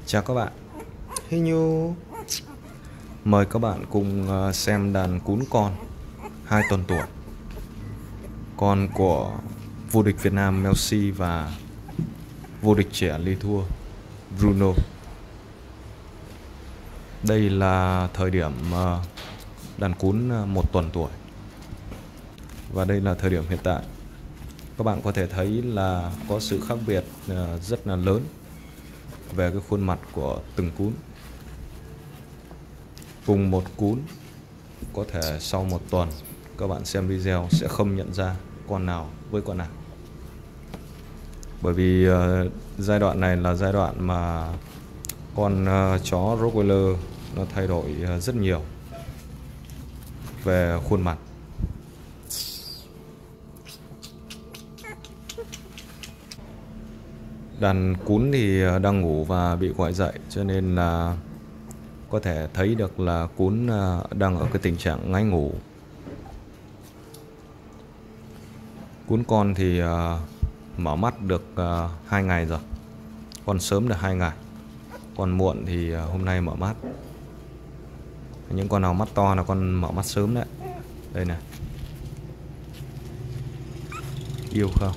Chào các bạn. Hey Nhu. Mời các bạn cùng xem đàn cún con 2 tuần tuổi, con của vô địch Việt Nam Melsi và vô địch trẻ Lê Thua Bruno. Đây là thời điểm đàn cún 1 tuần tuổi, và đây là thời điểm hiện tại. Các bạn có thể thấy là có sự khác biệt rất là lớn về cái khuôn mặt của từng cún. Cùng một cún, có thể sau 1 tuần các bạn xem video sẽ không nhận ra con nào với con nào, bởi vì giai đoạn này là giai đoạn mà con chó Rottweiler nó thay đổi rất nhiều về khuôn mặt. Đàn cún thì đang ngủ và bị gọi dậy, cho nên là có thể thấy được là cún đang ở cái tình trạng ngáy ngủ. Cún con thì mở mắt được 2 ngày rồi. Con sớm được 2 ngày, con muộn thì hôm nay mở mắt. Những con nào mắt to là con mở mắt sớm đấy. Đây này, yêu không?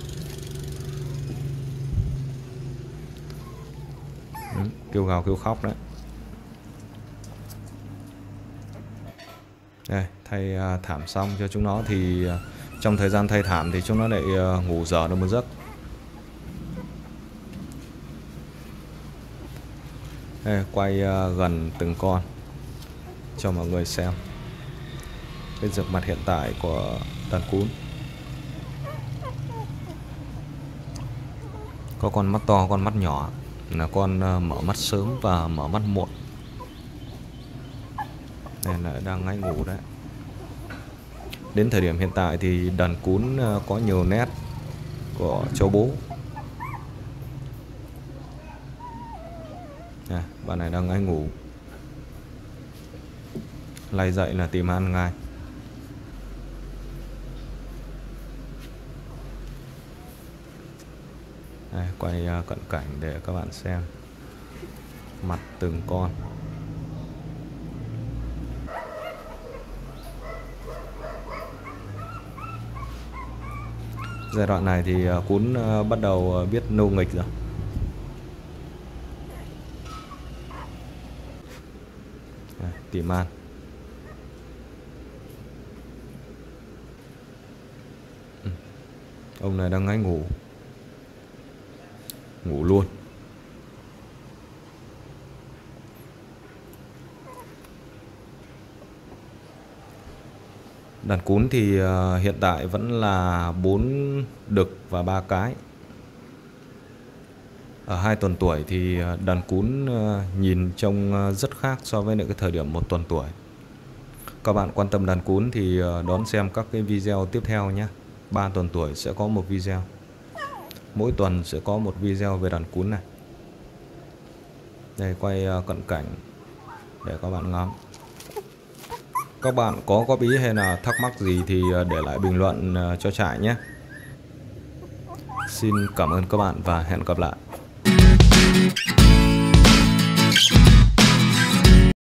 Kêu gào kêu khóc đấy. Đây, thay thảm xong cho chúng nó thì trong thời gian thay thảm thì chúng nó lại ngủ dở được một giấc. Đây, quay gần từng con cho mọi người xem cái dược mặt hiện tại của đàn cún. Có con mắt to, con mắt nhỏ là con mở mắt sớm và mở mắt muộn, nên là đang ngáy ngủ đấy. Đến thời điểm hiện tại thì đàn cún có nhiều nét của châu bố. Bạn này đang ngáy ngủ, lay dậy là tìm ăn ngay. Đây, quay cận cảnh để các bạn xem mặt từng con. Giai đoạn này thì cún bắt đầu biết nô nghịch rồi. Tìm ăn. Ông này đang ngáy ngủ, ngủ luôn. Đàn cún thì hiện tại vẫn là 4 đực và 3 cái. Ở 2 tuần tuổi thì đàn cún nhìn trông rất khác so với cái thời điểm 1 tuần tuổi. Các bạn quan tâm đàn cún thì đón xem các cái video tiếp theo nhé. 3 tuần tuổi sẽ có một video, mỗi tuần sẽ có một video về đàn cún này. Đây, quay cận cảnh để các bạn ngắm. Các bạn có góp ý hay là thắc mắc gì thì để lại bình luận cho trại nhé. Xin cảm ơn các bạn và hẹn gặp lại.